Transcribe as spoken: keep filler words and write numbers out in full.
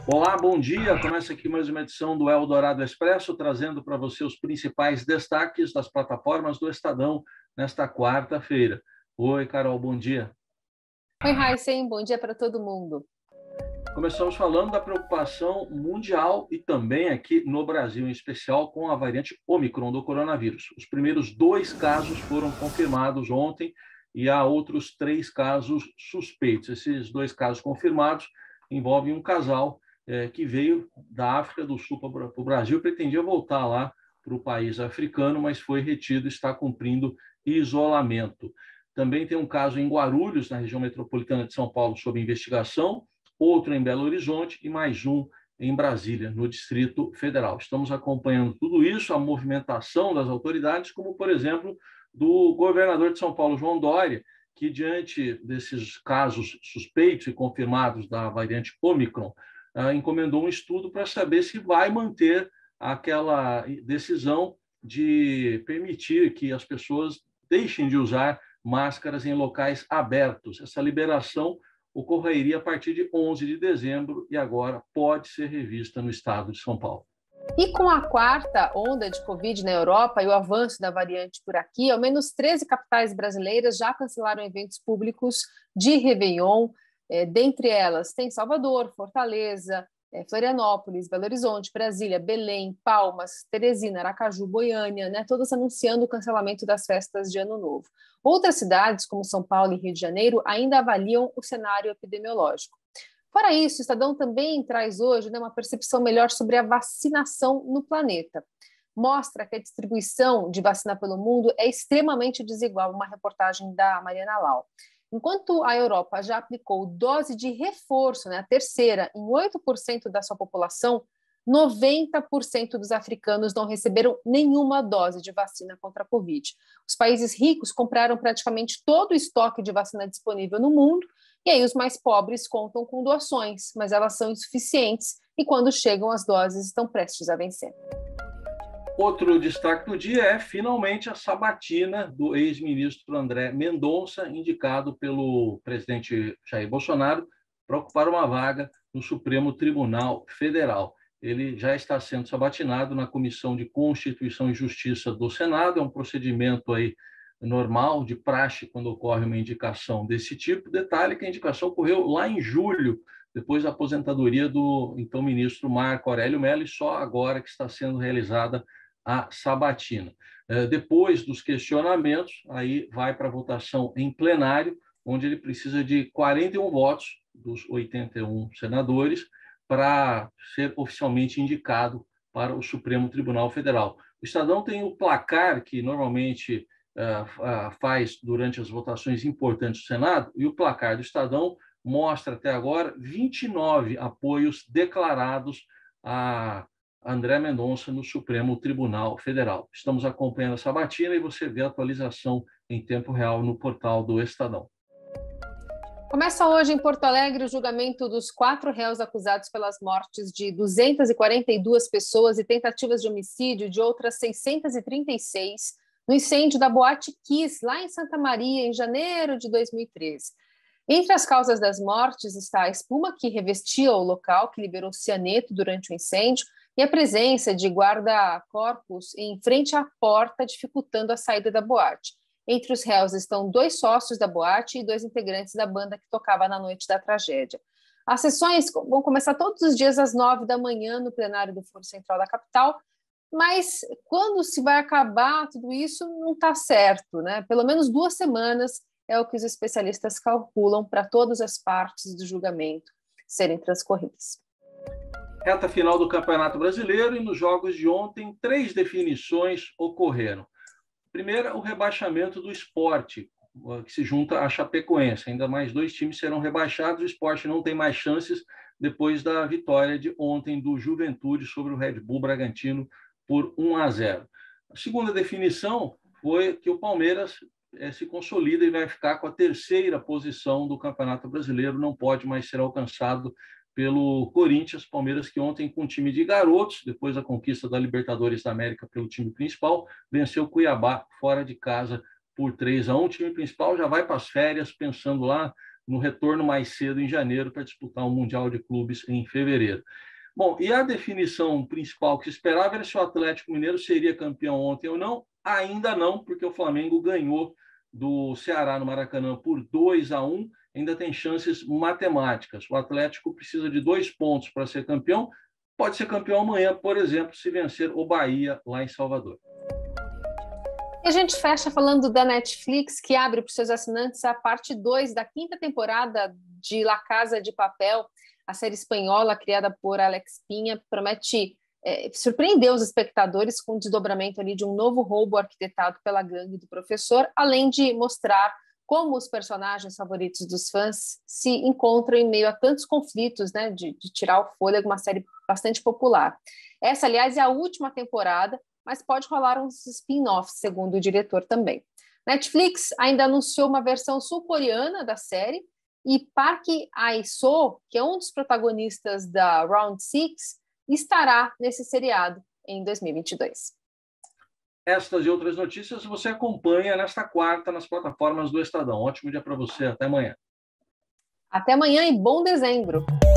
Olá, bom dia. Começa aqui mais uma edição do Eldorado Expresso, trazendo para você os principais destaques das plataformas do Estadão nesta quarta-feira. Oi, Carol, bom dia. Oi, Heisen, bom dia para todo mundo. Começamos falando da preocupação mundial e também aqui no Brasil, em especial com a variante Ômicron do coronavírus. Os primeiros dois casos foram confirmados ontem e há outros três casos suspeitos. Esses dois casos confirmados envolvem um casal é, que veio da África do Sul para o Brasil, pretendia voltar lá para o país africano, mas foi retido e está cumprindo isolamento. Também tem um caso em Guarulhos, na região metropolitana de São Paulo, sob investigação, outro em Belo Horizonte e mais um em Brasília, no Distrito Federal. Estamos acompanhando tudo isso, a movimentação das autoridades, como, por exemplo, do governador de São Paulo, João Dória, que, diante desses casos suspeitos e confirmados da variante Ômicron, encomendou um estudo para saber se vai manter aquela decisão de permitir que as pessoas deixem de usar máscaras em locais abertos. Essa liberação ocorreria a partir de onze de dezembro e agora pode ser revista no estado de São Paulo. E com a quarta onda de Covid na Europa e o avanço da variante por aqui, ao menos treze capitais brasileiras já cancelaram eventos públicos de Réveillon. É, dentre elas tem Salvador, Fortaleza, é, Florianópolis, Belo Horizonte, Brasília, Belém, Palmas, Teresina, Aracaju, Goiânia, né, todas anunciando o cancelamento das festas de Ano Novo. Outras cidades, como São Paulo e Rio de Janeiro, ainda avaliam o cenário epidemiológico. Fora isso, o Estadão também traz hoje, né, uma percepção melhor sobre a vacinação no planeta. Mostra que a distribuição de vacina pelo mundo é extremamente desigual, uma reportagem da Mariana Lau. Enquanto a Europa já aplicou dose de reforço, né, a terceira, em oito por cento da sua população, noventa por cento dos africanos não receberam nenhuma dose de vacina contra a Covid. Os países ricos compraram praticamente todo o estoque de vacina disponível no mundo, e aí os mais pobres contam com doações, mas elas são insuficientes e quando chegam as doses estão prestes a vencer. Outro destaque do dia é, finalmente, a sabatina do ex-ministro André Mendonça, indicado pelo presidente Jair Bolsonaro para ocupar uma vaga no Supremo Tribunal Federal. Ele já está sendo sabatinado na Comissão de Constituição e Justiça do Senado, é um procedimento aí normal, de praxe, quando ocorre uma indicação desse tipo. Detalhe que a indicação ocorreu lá em julho, depois da aposentadoria do então ministro Marco Aurélio Mello, e só agora que está sendo realizada a sabatina. Depois dos questionamentos, aí vai para a votação em plenário, onde ele precisa de quarenta e um votos dos oitenta e um senadores para ser oficialmente indicado para o Supremo Tribunal Federal. O Estadão tem o placar que normalmente uh, uh, faz durante as votações importantes do Senado, e o placar do Estadão mostra até agora vinte e nove apoios declarados a André Mendonça no Supremo Tribunal Federal. Estamos acompanhando a sabatina e você vê a atualização em tempo real no portal do Estadão. Começa hoje em Porto Alegre o julgamento dos quatro réus acusados pelas mortes de duzentas e quarenta e duas pessoas e tentativas de homicídio de outras seiscentas e trinta e seis no incêndio da Boate Kiss, lá em Santa Maria, em janeiro de dois mil e treze. Entre as causas das mortes está a espuma que revestia o local, que liberou cianeto durante o incêndio, e a presença de guarda-corpos em frente à porta, dificultando a saída da boate. Entre os réus estão dois sócios da boate e dois integrantes da banda que tocava na noite da tragédia. As sessões vão começar todos os dias às nove da manhã no plenário do Foro Central da capital, mas quando se vai acabar tudo isso não está certo, né? Pelo menos duas semanas é o que os especialistas calculam para todas as partes do julgamento serem transcorridas. Reta final do Campeonato Brasileiro, e nos jogos de ontem, três definições ocorreram. Primeiro, o rebaixamento do Sport, que se junta à Chapecoense. Ainda mais dois times serão rebaixados. O Sport não tem mais chances depois da vitória de ontem do Juventude sobre o Red Bull Bragantino por um a zero. A segunda definição foi que o Palmeiras eh, se consolida e vai ficar com a terceira posição do Campeonato Brasileiro, não pode mais ser alcançado pelo Corinthians. Palmeiras, que ontem, com um time de garotos, depois da conquista da Libertadores da América pelo time principal, venceu o Cuiabá fora de casa por três a um. O time principal já vai para as férias, pensando lá no retorno mais cedo em janeiro para disputar o Mundial de Clubes em fevereiro. Bom, e a definição principal que se esperava era se o Atlético Mineiro seria campeão ontem ou não. Ainda não, porque o Flamengo ganhou do Ceará no Maracanã por dois a um, ainda tem chances matemáticas. O Atlético precisa de dois pontos para ser campeão, pode ser campeão amanhã, por exemplo, se vencer o Bahia lá em Salvador. E a gente fecha falando da Netflix, que abre para os seus assinantes a parte dois da quinta temporada de La Casa de Papel. A série espanhola, criada por Alex Pinha, promete é, surpreender os espectadores com o desdobramento ali de um novo roubo arquitetado pela gangue do professor, além de mostrar como os personagens favoritos dos fãs se encontram em meio a tantos conflitos, né, de, de tirar o fôlego, uma série bastante popular. Essa, aliás, é a última temporada, mas pode rolar uns spin-offs, segundo o diretor também. Netflix ainda anunciou uma versão sul-coreana da série, e Park Ae-soo, que é um dos protagonistas da Round Six, estará nesse seriado em dois mil e vinte e dois. Estas e outras notícias você acompanha nesta quarta nas plataformas do Estadão. Ótimo dia para você. Até amanhã. Até amanhã e bom dezembro.